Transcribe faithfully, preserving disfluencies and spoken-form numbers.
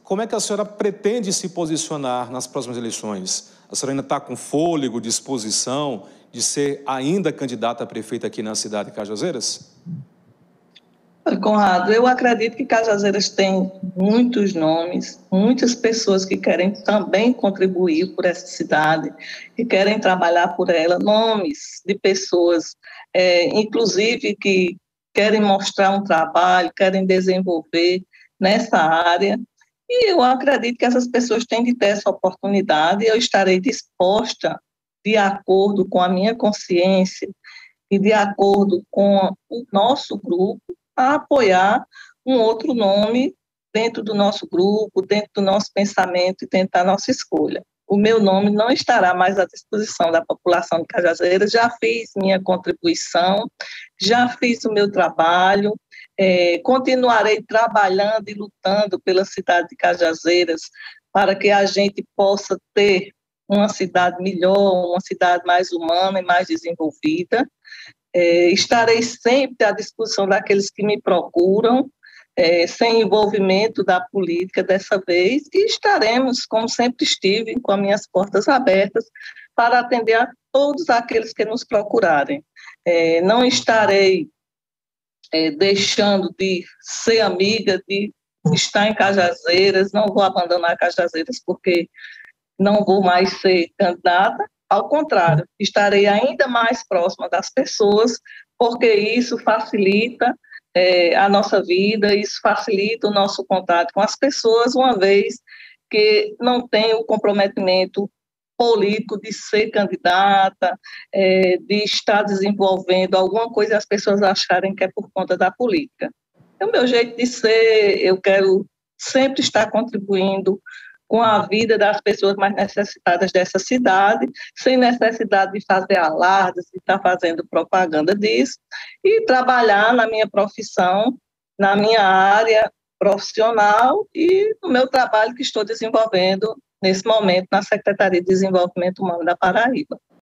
Como é que a senhora pretende se posicionar nas próximas eleições? A senhora ainda está com fôlego, disposição de ser ainda candidata a prefeita aqui na cidade de Cajazeiras? Conrado, eu acredito que Cajazeiras tem muitos nomes, muitas pessoas que querem também contribuir por essa cidade, que querem trabalhar por ela, nomes de pessoas, é, inclusive, que querem mostrar um trabalho, querem desenvolver nessa área, e eu acredito que essas pessoas têm de ter essa oportunidade, e eu estarei disposta, de acordo com a minha consciência e de acordo com o nosso grupo, a apoiar um outro nome dentro do nosso grupo, dentro do nosso pensamento e dentro da nossa escolha. O meu nome não estará mais à disposição da população de Cajazeiras, já fiz minha contribuição, já fiz o meu trabalho, é, continuarei trabalhando e lutando pela cidade de Cajazeiras para que a gente possa ter uma cidade melhor, uma cidade mais humana e mais desenvolvida. É, estarei sempre à disposição daqueles que me procuram, é, sem envolvimento da política dessa vez, e estaremos, como sempre estive, com as minhas portas abertas para atender a todos aqueles que nos procurarem. É, não estarei é, deixando de ser amiga, de estar em Cajazeiras, não vou abandonar Cajazeiras porque não vou mais ser candidata. Ao contrário, estarei ainda mais próxima das pessoas, porque isso facilita é, a nossa vida, isso facilita o nosso contato com as pessoas, uma vez que não tem o comprometimento político de ser candidata, é, de estar desenvolvendo alguma coisa e as pessoas acharem que é por conta da política. É o meu jeito de ser, eu quero sempre estar contribuindo com a vida das pessoas mais necessitadas dessa cidade, sem necessidade de fazer alardes, de estar fazendo propaganda disso, e trabalhar na minha profissão, na minha área profissional e no meu trabalho que estou desenvolvendo nesse momento na Secretaria de Desenvolvimento Humano da Paraíba.